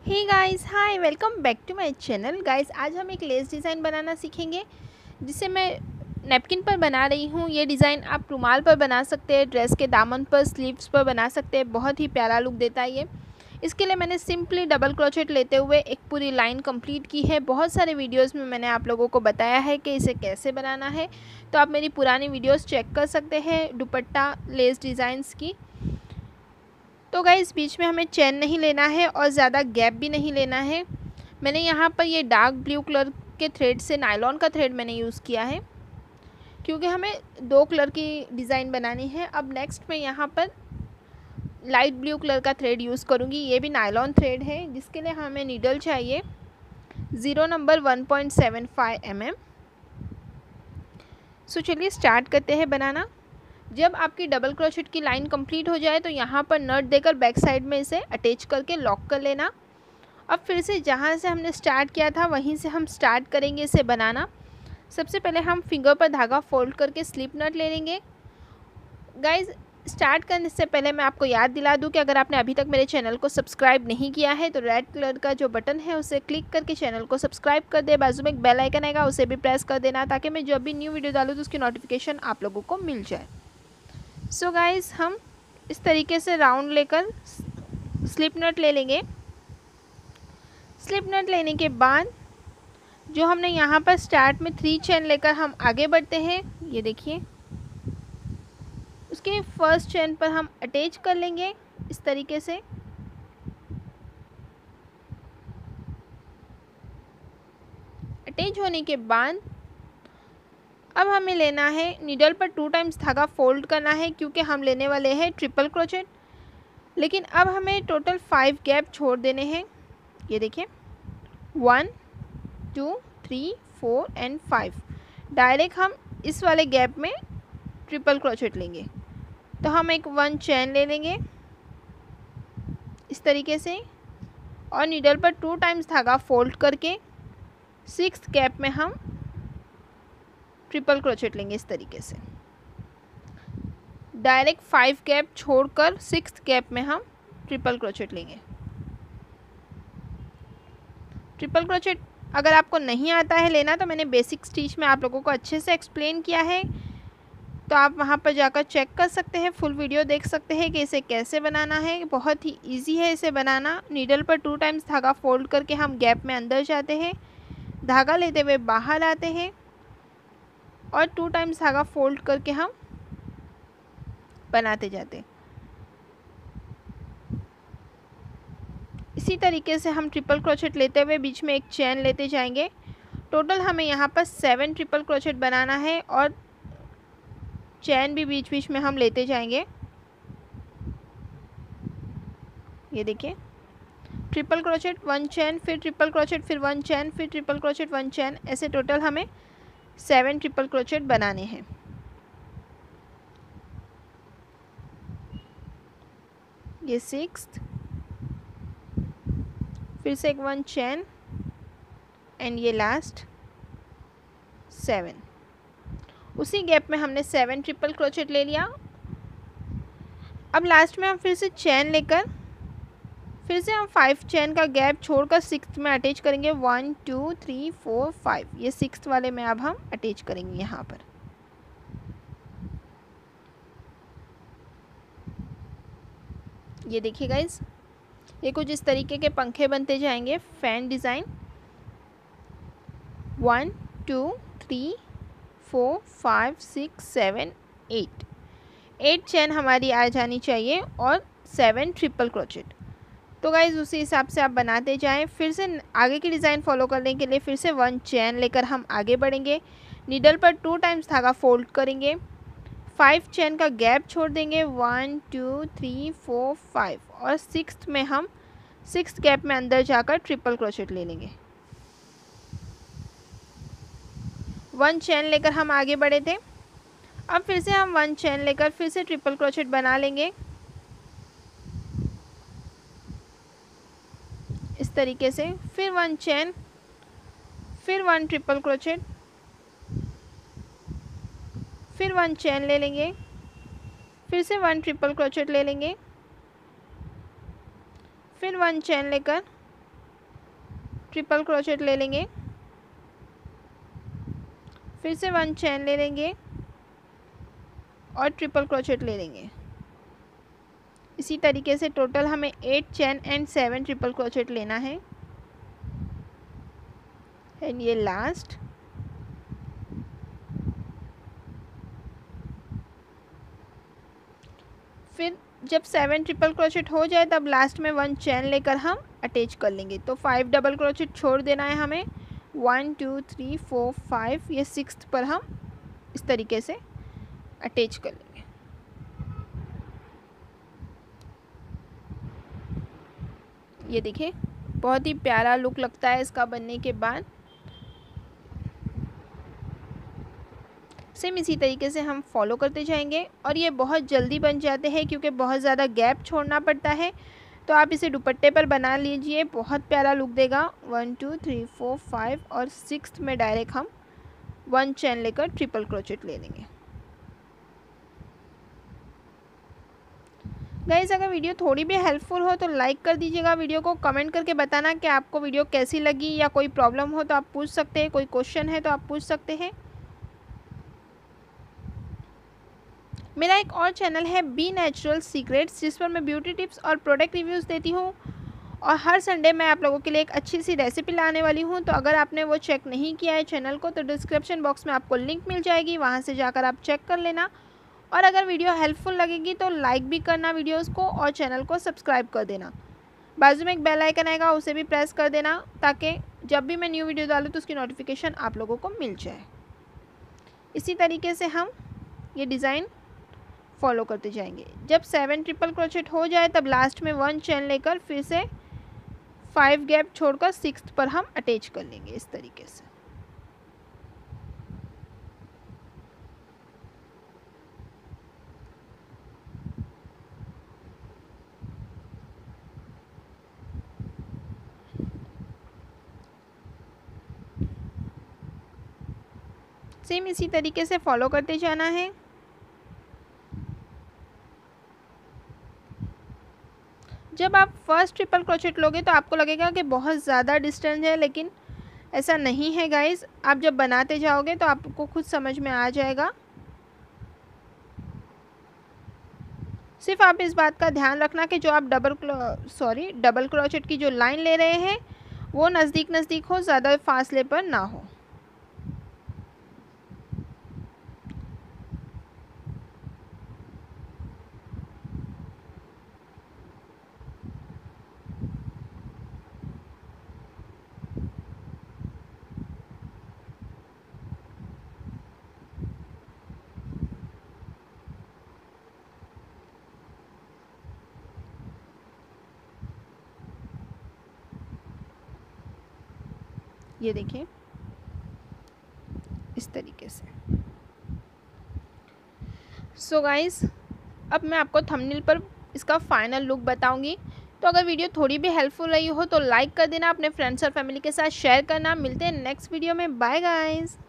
Hey guys, hi, welcome back to my channel. Guys, आज हम एक लेस डिज़ाइन बनाना सीखेंगे जिसे मैं नैपकिन पर बना रही हूँ। ये डिज़ाइन आप रुमाल पर बना सकते हैं, ड्रेस के दामन पर, स्लीव्स पर बना सकते हैं। बहुत ही प्यारा लुक देता है ये। इसके लिए मैंने सिंपली डबल क्रोचेट लेते हुए एक पूरी लाइन कंप्लीट की है। बहुत सारे वीडियोस में मैंने आप लोगों को बताया है कि इसे कैसे बनाना है, तो आप मेरी पुरानी वीडियोस चेक कर सकते हैं दुपट्टा लेस डिज़ाइंस की। तो गाइस, बीच में हमें चेन नहीं लेना है और ज़्यादा गैप भी नहीं लेना है। मैंने यहाँ पर ये डार्क ब्लू कलर के थ्रेड से, नायलॉन का थ्रेड मैंने यूज़ किया है क्योंकि हमें दो कलर की डिज़ाइन बनानी है। अब नेक्स्ट मैं यहाँ पर लाइट ब्लू कलर का थ्रेड यूज़ करूँगी। ये भी नायलॉन थ्रेड है जिसके लिए हमें नीडल चाहिए 0 नंबर 1.75 mm। सो चलिए स्टार्ट करते हैं बनाना। जब आपकी डबल क्रोशेट की लाइन कंप्लीट हो जाए तो यहाँ पर नट देकर बैक साइड में इसे अटैच करके लॉक कर लेना। अब फिर से जहाँ से हमने स्टार्ट किया था वहीं से हम स्टार्ट करेंगे इसे बनाना। सबसे पहले हम फिंगर पर धागा फोल्ड करके स्लिप नट ले लेंगे। गाइज, स्टार्ट करने से पहले मैं आपको याद दिला दूं कि अगर आपने अभी तक मेरे चैनल को सब्सक्राइब नहीं किया है तो रेड कलर का जो बटन है उसे क्लिक करके चैनल को सब्सक्राइब कर दे। बाजू में एक बेल आइकन आएगा, उसे भी प्रेस कर देना ताकि मैं जब भी न्यू वीडियो डालूँ तो उसकी नोटिफिकेशन आप लोगों को मिल जाए। सो गाइस, हम इस तरीके से राउंड लेकर स्लिप नट ले लेंगे। स्लिप नट लेने के बाद जो हमने यहाँ पर स्टार्ट में 3 चेन लेकर हम आगे बढ़ते हैं। ये देखिए, उसके फर्स्ट चेन पर हम अटैच कर लेंगे इस तरीके से। अटैच होने के बाद अब हमें लेना है नीडल पर 2 टाइम्स धागा फोल्ड करना है क्योंकि हम लेने वाले हैं ट्रिपल क्रोचेट। लेकिन अब हमें टोटल 5 गैप छोड़ देने हैं। ये देखिए, 1 2 3 4 एंड 5। डायरेक्ट हम इस वाले गैप में ट्रिपल क्रोचेट लेंगे। तो हम एक 1 चेन ले लेंगे इस तरीके से और नीडल पर 2 टाइम्स धागा फोल्ड करके 6th गैप में हम ट्रिपल क्रोचेट लेंगे इस तरीके से। डायरेक्ट 5 गैप छोड़कर 6th गैप में हम ट्रिपल क्रोचेट लेंगे। ट्रिपल क्रोचेट अगर आपको नहीं आता है लेना तो मैंने बेसिक स्टिच में आप लोगों को अच्छे से एक्सप्लेन किया है, तो आप वहाँ पर जाकर चेक कर सकते हैं, फुल वीडियो देख सकते हैं कि इसे कैसे बनाना है। बहुत ही इजी है इसे बनाना। नीडल पर 2 टाइम्स धागा फोल्ड करके हम गैप में अंदर जाते हैं, धागा लेते हुए बाहर आते हैं और 2 टाइम्स धागा फोल्ड करके हम बनाते जाते हैं। इसी तरीके से हम ट्रिपल क्रोचेट लेते हुए बीच में एक चेन लेते जाएंगे। टोटल हमें यहाँ पर 7 ट्रिपल क्रोचेट बनाना है और चैन भी बीच बीच में हम लेते जाएंगे। ये देखिए, ट्रिपल क्रोचेट 1 चैन, फिर ट्रिपल क्रोचेट, फिर 1 चैन, फिर ट्रिपल क्रोचेट 1 चैन, ऐसे टोटल हमें 7 ट्रिपल क्रोचेट बनाने हैं। ये 6th, फिर से एक 1 चैन एंड ये लास्ट 7। उसी गैप में हमने 7 ट्रिपल क्रोचेट ले लिया। अब लास्ट में हम फिर से चैन लेकर फिर से हम 5 चैन का गैप छोड़कर 6th में अटैच करेंगे। 1 2 3 4 5, ये 6th वाले में अब हम अटैच करेंगे यहाँ पर। ये देखिए गाइज, ये कुछ इस तरीके के पंखे बनते जाएंगे, फैन डिज़ाइन। 1 2 3 4 5 6 7 8 चैन हमारी आ जानी चाहिए और 7 ट्रिपल क्रोचेट। तो गाइज़, उसी हिसाब से आप बनाते जाएं। फिर से आगे की डिज़ाइन फॉलो करने के लिए फिर से 1 चैन लेकर हम आगे बढ़ेंगे। नीडल पर 2 टाइम्स धागा फोल्ड करेंगे, 5 चैन का गैप छोड़ देंगे। 1 2 3 4 5 और 6th में हम 6th गैप में अंदर जाकर ट्रिपल क्रोचेट ले लेंगे। 1 चैन लेकर हम आगे बढ़े थे। अब फिर से हम 1 चैन लेकर फिर से ट्रिपल क्रोचेट बना लेंगे इस तरीके से। फिर 1 चैन, फिर 1 ट्रिपल क्रोचेट, फिर 1 चैन ले लेंगे, फिर से 1 ट्रिपल क्रोचेट ले लेंगे, फिर 1 चैन लेकर ट्रिपल क्रोचेट ले लेंगे, फिर से 1 चेन ले लेंगे और ट्रिपल क्रोचेट ले लेंगे। इसी तरीके से टोटल हमें 8 चेन एंड 7 ट्रिपल क्रोचेट लेना है। एंड ये लास्ट, फिर जब 7 ट्रिपल क्रोचेट हो जाए तब लास्ट में 1 चेन लेकर हम अटैच कर लेंगे। तो 5 डबल क्रोचेट छोड़ देना है हमें, 1 2 3 4 5, ये 6th पर हम इस तरीके से अटैच कर लेंगे। ये देखिए बहुत ही प्यारा लुक लगता है इसका बनने के बाद। सेम इसी तरीके से हम फॉलो करते जाएंगे और ये बहुत जल्दी बन जाते हैं क्योंकि बहुत ज़्यादा गैप छोड़ना पड़ता है। तो आप इसे दुपट्टे पर बना लीजिए, बहुत प्यारा लुक देगा। 1 2 3 4 5 और 6th में डायरेक्ट हम 1 चेन लेकर ट्रिपल क्रोचेट ले लेंगे। गाइस अगर वीडियो थोड़ी भी हेल्पफुल हो तो लाइक कर दीजिएगा वीडियो को, कमेंट करके बताना कि आपको वीडियो कैसी लगी, या कोई प्रॉब्लम हो तो आप पूछ सकते हैं, कोई क्वेश्चन है तो आप पूछ सकते हैं। मेरा एक और चैनल है बी नेचुरल सीक्रेट्स, जिस पर मैं ब्यूटी टिप्स और प्रोडक्ट रिव्यूज़ देती हूँ, और हर संडे मैं आप लोगों के लिए एक अच्छी सी रेसिपी लाने वाली हूँ। तो अगर आपने वो चेक नहीं किया है चैनल को तो डिस्क्रिप्शन बॉक्स में आपको लिंक मिल जाएगी, वहाँ से जाकर आप चेक कर लेना। और अगर वीडियो हेल्पफुल लगेगी तो लाइक भी करना वीडियोज़ को और चैनल को सब्सक्राइब कर देना। बाजू में एक बेल आइकन आएगा, उसे भी प्रेस कर देना ताकि जब भी मैं न्यू वीडियो डालूँ तो उसकी नोटिफिकेशन आप लोगों को मिल जाए। इसी तरीके से हम ये डिज़ाइन फॉलो करते जाएंगे। जब 7 ट्रिपल क्रोचेट हो जाए तब लास्ट में 1 चेन लेकर फिर से 5 गैप छोड़कर 6th पर हम अटैच कर लेंगे इस तरीके से। सेम इसी तरीके से फॉलो करते जाना है। जब आप फर्स्ट ट्रिपल क्रोचेट लोगे तो आपको लगेगा कि बहुत ज़्यादा डिस्टेंस है, लेकिन ऐसा नहीं है गाइस। आप जब बनाते जाओगे तो आपको खुद समझ में आ जाएगा। सिर्फ आप इस बात का ध्यान रखना कि जो आप डबल क्रोचेट की जो लाइन ले रहे हैं वो नज़दीक नज़दीक हो, ज़्यादा फासले पर ना हो। ये देखिए इस तरीके से। सो गाइस अब मैं आपको थंबनेल पर इसका फाइनल लुक बताऊंगी। तो अगर वीडियो थोड़ी भी हेल्पफुल रही हो तो लाइक कर देना, अपने फ्रेंड्स और फैमिली के साथ शेयर करना। मिलते हैं नेक्स्ट वीडियो में, बाय गाइस।